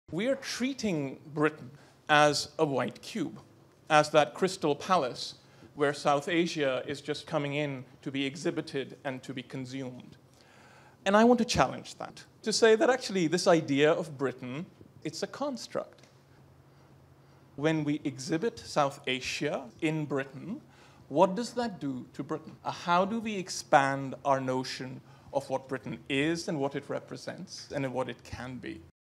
We are treating Britain as a white cube, as that crystal palace where South Asia is just coming in to be exhibited and to be consumed. And I want to challenge that, to say that actually this idea of Britain, it's a construct. When we exhibit South Asia in Britain, what does that do to Britain? How do we expand our notion of what Britain is and what it represents and what it can be?